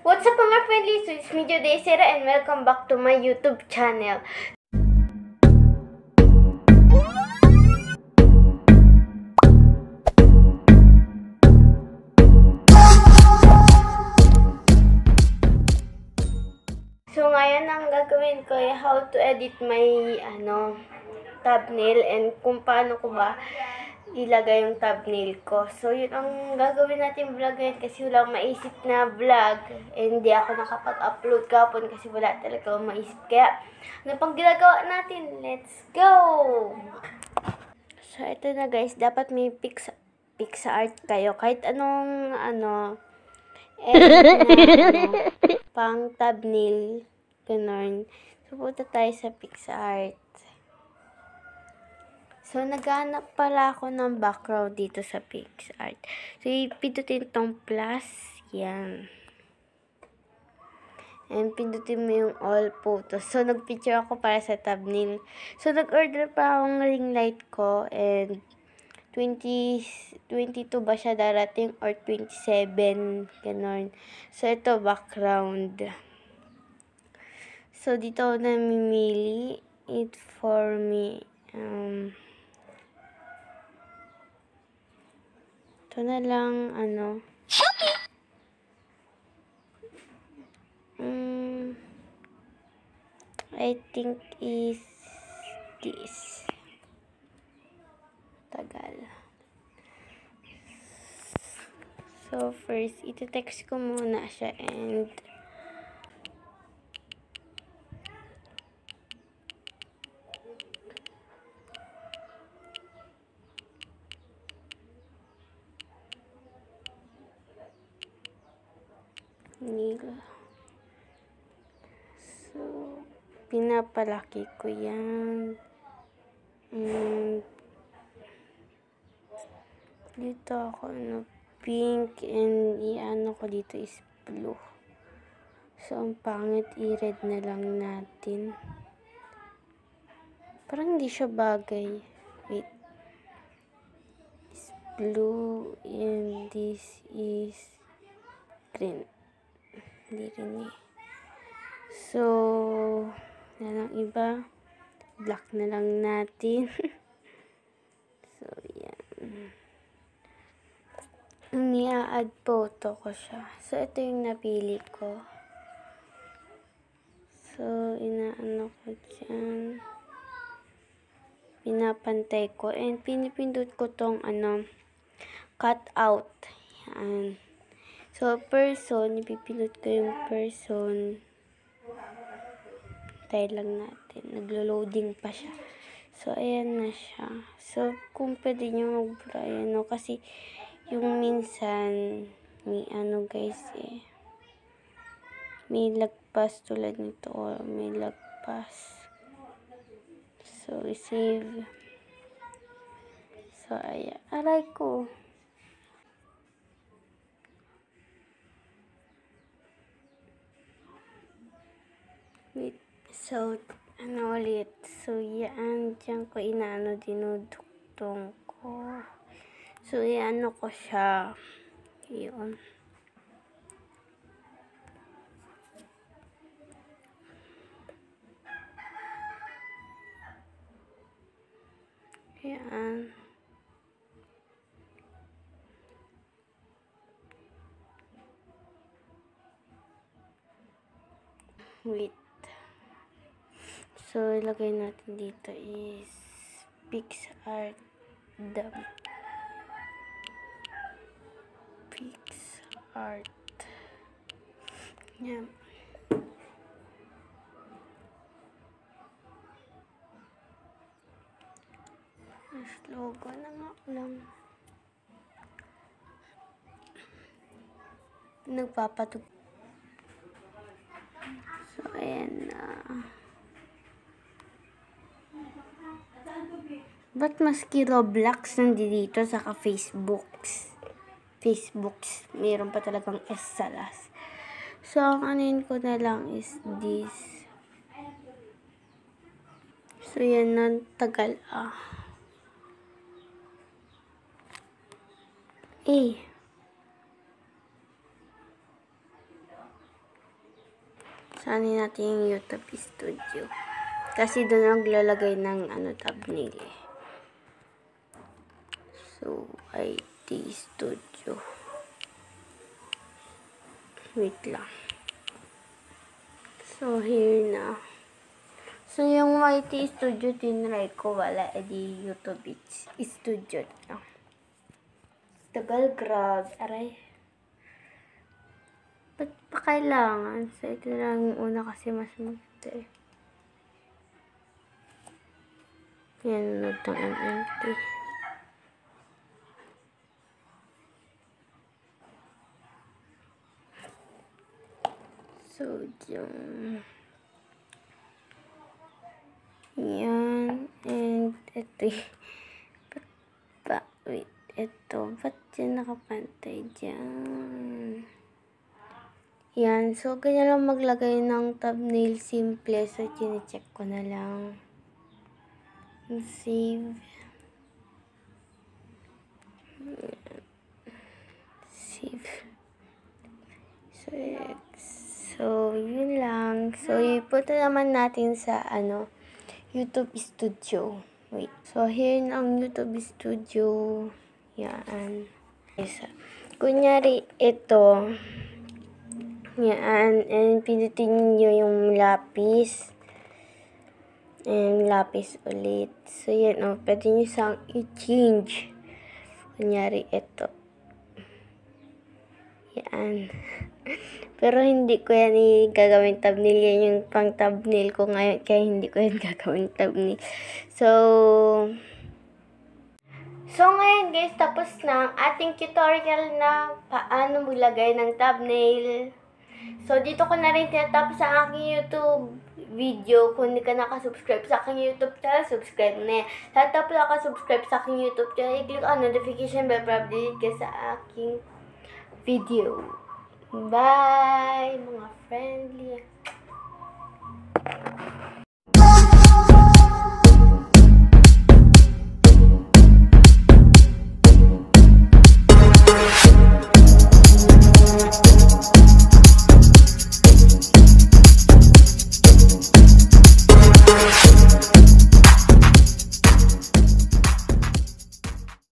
What's up mga friendly? So it's me Juday Sera and welcome back to my YouTube channel. So ngayon ang gagawin ko ay how to edit my thumbnail and kung paano ko ba ilagay yung thumbnail ko. So, yun ang gagawin natin vlog ngayon kasi walang maisip na vlog. And hindi ako nakapag-upload kahapon kasi wala talaga akong maisip. Kaya, ano pang ginagawa natin? Let's go! So, ito na guys. Dapat may PixArt kayo. Kahit anong, edit na, pang thumbnail. Ganun. So, punta tayo sa PixArt. So, naghanap pala ako ng background dito sa PixArt. So, ipindutin tong plus. Yan. And pindutin mo yung all photos. So, nagpicture ako para sa thumbnail. So, nag-order pa akong ring light ko. And 22 ba siya darating or 27. Ganon. So, ito background. So, dito ako namimili. It for me. Ito na lang, I think is this. Tagal. So, first, iti-text ko muna siya and so, pinapalaki ko yan. Dito ako, pink, and i-ano ko dito is blue. So, ang pangit, i-red na lang natin. Parang hindi siya bagay. Wait. It's blue, and this is green. Hindi rin eh. So, yan ang iba. Black na lang natin. So, yan. Nia-add photo ko siya. So, ito yung napili ko. So, inaano ko dyan. Pinapantay ko. And pinipindot ko tong cut out. Yan. So, person, ipipindot ko yung person. Tayo lang natin. Naglo-loading pa siya. So, ayan na siya. So, kung pwede nyo mag-try, kasi yung minsan, may guys, may lagpas tulad nito, or may lagpas. So, i-save. So, ayan. Aray ko. Wait. So, ulit. So, yan. Diyan ko dinuduktong ko. So, ko siya. Yun. Yan. Wait. So, ilagay natin dito is PixArt. PixArt. Yan. Logo na nga lang. Nagpapatug. So, ayan na. Ba't maski Roblox nandito saka Facebooks? Meron pa talagang S sa last. So, ang anin ko na lang is this. So, yan na. Tagal Saan natin yung YouTube Studio. Kasi doon naglalagay ng thumbnail eh. So, IT Studio. Wait lang. So, here na. So, yung IT Studio tinry ko, wala. Edi YouTube Studio na. Tagal, grab. Aray. Ba't pa kailangan? So, ito lang yung una kasi mas maganda eh. Yan, nanood ng MNT. So, yung... Yan. And, ito wait. Ito. Ba't yan nakapantay dyan? Yan. So, ganyan lang maglagay ng thumbnail simple. So, chinecheck ko na lang. Save. Save. So, yun lang. So, ipunta naman natin sa, YouTube Studio. Wait. So, here na ang YouTube Studio. Yan. Kunyari, ito. Yan. And, pindutin nyo yung lapis. And, lapis ulit. So, yan. Pwede nyo sang i-change. Kunyari, ito. Yan. Pero, hindi ko yan gagawin thumbnail. Yan yung pang thumbnail ko ngayon. Kaya, hindi ko yan gagawin thumbnail. So, ngayon guys, tapos na ang ating tutorial na paano maglagay ng thumbnail. So, dito ko na rin tinatapos sa aking YouTube video. Kung hindi ka nakasubscribe sa aking YouTube channel, subscribe na yan. Sa tapos nakasubscribe sa aking YouTube channel, i-click ang notification bell para update ka sa aking video. Bye, mga friendly.